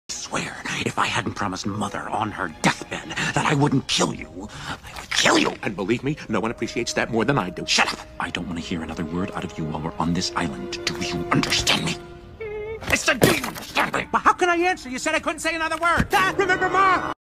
Swear, if I hadn't promised Mother on her deathbed that I wouldn't kill you, I would kill you. And believe me, no one appreciates that more than I do. Shut up. I don't want to hear another word out of you while we're on this island. Do you understand me? I said, do you understand me? But how can I answer? You said I couldn't say another word. Dad, remember Mom?